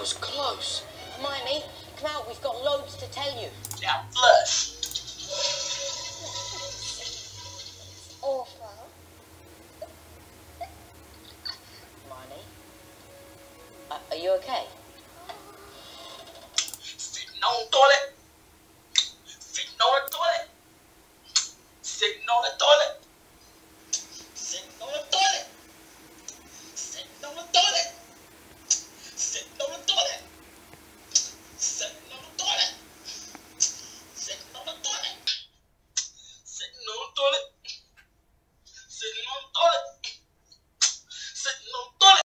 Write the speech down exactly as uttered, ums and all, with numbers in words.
was close. Hermione, come out. We've got loads to tell you. Now, flush. Awful. Hermione, uh, are you okay?